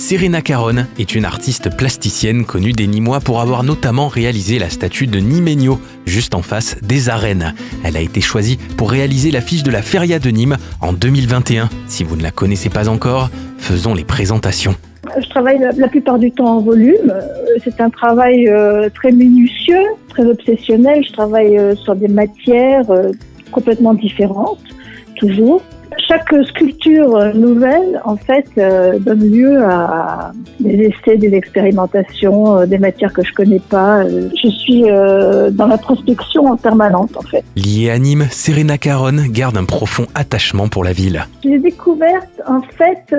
Serena Caron est une artiste plasticienne connue des Nîmois pour avoir notamment réalisé la statue de Nimegno, juste en face des arènes. Elle a été choisie pour réaliser l'affiche de la Feria de Nîmes en 2021. Si vous ne la connaissez pas encore, faisons les présentations. Je travaille la plupart du temps en volume. C'est un travail très minutieux, très obsessionnel. Je travaille sur des matières complètement différentes, toujours. Chaque sculpture nouvelle, en fait, donne lieu à des essais, des expérimentations, des matières que je connais pas. Je suis dans la prospection en permanente, en fait. Liée à Nîmes, Serena Caron garde un profond attachement pour la ville. Je l'ai découverte, en fait,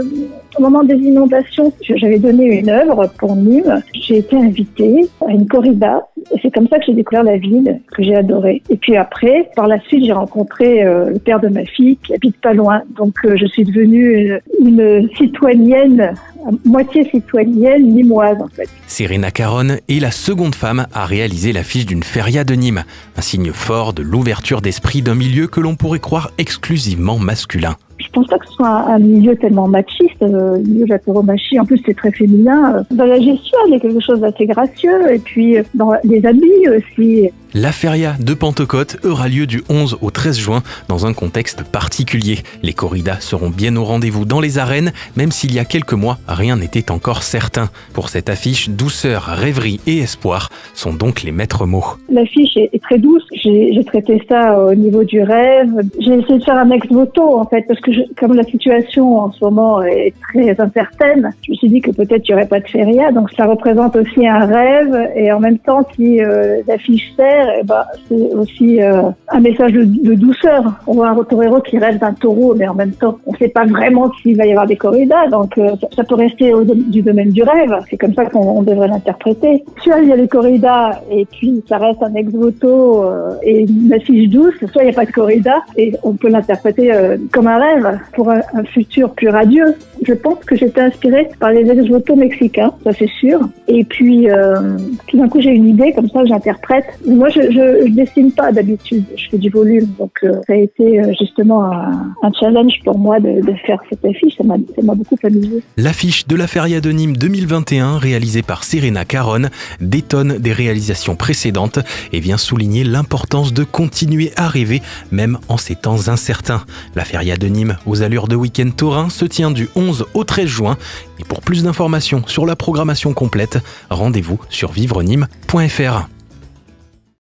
au moment des inondations. J'avais donné une œuvre pour Nîmes. J'ai été invitée à une corrida. Et c'est comme ça que j'ai découvert la ville, que j'ai adorée. Et puis après, par la suite, j'ai rencontré le père de ma fille qui habite pas loin. Donc je suis devenue une citoyenne, moitié citoyenne nîmoise en fait. Serena Caron est la seconde femme à réaliser l'affiche d'une feria de Nîmes, un signe fort de l'ouverture d'esprit d'un milieu que l'on pourrait croire exclusivement masculin. Je pense pas que ce soit un milieu tellement machiste, le milieu de la tauromachie. En plus, c'est très féminin. Dans la gestuelle, il y a quelque chose d'assez gracieux. Et puis, dans les habits aussi. La Feria de Pentecôte aura lieu du 11 au 13 juin dans un contexte particulier. Les corridas seront bien au rendez-vous dans les arènes, même s'il y a quelques mois, rien n'était encore certain. Pour cette affiche, douceur, rêverie et espoir sont donc les maîtres mots. L'affiche est très douce. J'ai traité ça au niveau du rêve. J'ai essayé de faire un ex-voto, en fait, parce que comme la situation en ce moment est très incertaine, je me suis dit que peut-être il n'y aurait pas de feria. Donc ça représente aussi un rêve. Et en même temps, si l'affiche sert, c'est aussi un message de douceur. On voit un torero qui rêve d'un taureau, mais en même temps, on ne sait pas vraiment s'il va y avoir des corridas, donc ça peut rester du domaine du rêve. C'est comme ça qu'on devrait l'interpréter. Soit il y a les corridas, et puis ça reste un ex-voto et une affiche douce, soit il n'y a pas de corrida, et on peut l'interpréter comme un rêve pour un futur plus radieux. Je pense que j'étais inspirée par les ex-voto mexicains, ça c'est sûr. Et puis, tout d'un coup, j'ai une idée, comme ça j'interprète. Moi, je dessine pas d'habitude, je fais du volume, donc ça a été justement un challenge pour moi de faire cette affiche, ça m'a beaucoup amusé. L'affiche de la Feria de Nîmes 2021, réalisée par Serena Caron, détonne des réalisations précédentes et vient souligner l'importance de continuer à rêver, même en ces temps incertains. La Feria de Nîmes, aux allures de week-end taurin, se tient du 11 au 13 juin. Et pour plus d'informations sur la programmation complète, rendez-vous sur vivrenîmes.fr.